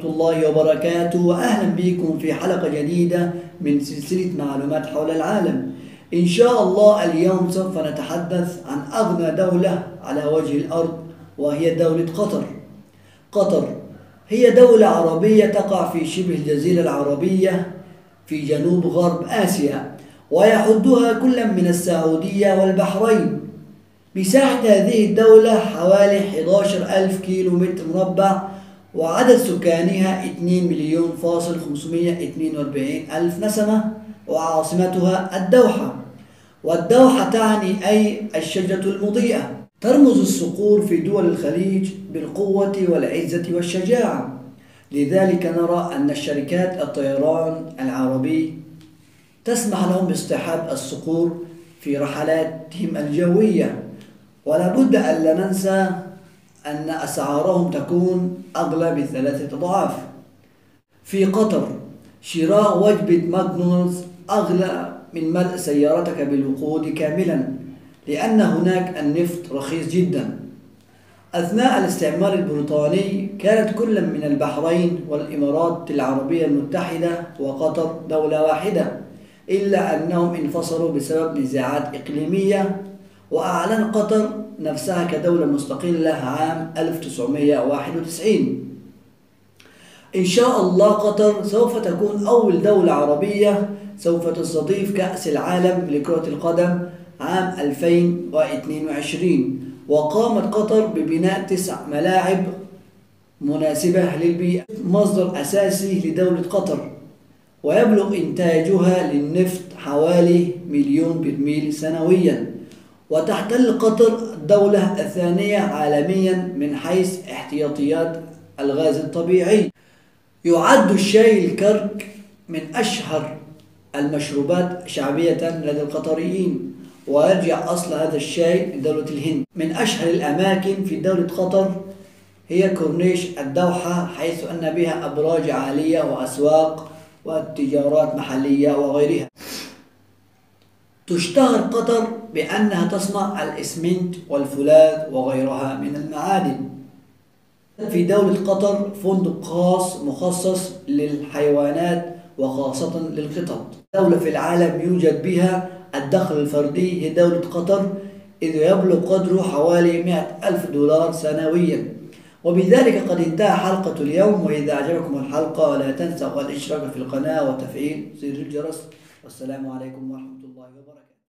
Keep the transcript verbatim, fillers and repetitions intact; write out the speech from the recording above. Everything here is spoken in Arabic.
الله وبركاته، وأهلا بكم في حلقة جديدة من سلسلة معلومات حول العالم. إن شاء الله اليوم سوف نتحدث عن أغنى دولة على وجه الأرض، وهي دولة قطر. قطر هي دولة عربية تقع في شبه الجزيرة العربية في جنوب غرب آسيا، ويحدها كل من السعودية والبحرين. مساحة هذه الدولة حوالي أحد عشر ألف كيلو متر مربع، وعدد سكانها اثنين مليون فاصل خمسمائة واثنين وأربعين ألف نسمة، وعاصمتها الدوحة. والدوحة تعني أي الشجرة المضيئة. ترمز الصقور في دول الخليج بالقوة والعزة والشجاعة، لذلك نرى أن الشركات الطيران العربي تسمح لهم باصطحاب الصقور في رحلاتهم الجوية. ولا بد أن لا ننسى أن أسعارهم تكون أغلى بثلاثة أضعاف. في قطر شراء وجبة ماكدونالدز أغلى من ملء سيارتك بالوقود كاملا، لأن هناك النفط رخيص جدا. أثناء الاستعمار البريطاني كانت كل من البحرين والإمارات العربية المتحدة وقطر دولة واحدة، إلا أنهم انفصلوا بسبب نزاعات إقليمية، وأعلن قطر نفسها كدولة مستقلة عام ألف وتسعمائة وواحد وتسعين. إن شاء الله قطر سوف تكون أول دولة عربية سوف تستضيف كأس العالم لكرة القدم عام ألفين واثنين وعشرين، وقامت قطر ببناء تسع ملاعب مناسبة للبيئة، مصدر أساسي لدولة قطر، ويبلغ إنتاجها للنفط حوالي مليون برميل سنويا. وتحتل قطر الدولة الثانية عالميا من حيث احتياطيات الغاز الطبيعي. يعد الشاي الكرك من أشهر المشروبات شعبية لدى القطريين، ويرجع أصل هذا الشاي لدولة الهند. من أشهر الأماكن في دولة قطر هي كورنيش الدوحة، حيث أن بها أبراج عالية وأسواق وتجارات محلية وغيرها. تشتهر قطر بأنها تصنع الإسمنت والفولاذ وغيرها من المعادن. في دولة قطر فندق خاص مخصص للحيوانات وخاصة للقطط. دولة في العالم يوجد بها الدخل الفردي هي دولة قطر، إذ يبلغ قدره حوالي مئة ألف دولار سنويا. وبذلك قد انتهى حلقة اليوم، وإذا أعجبكم الحلقة لا تنسوا الاشتراك في القناة وتفعيل زر الجرس. والسلام عليكم ورحمة الله.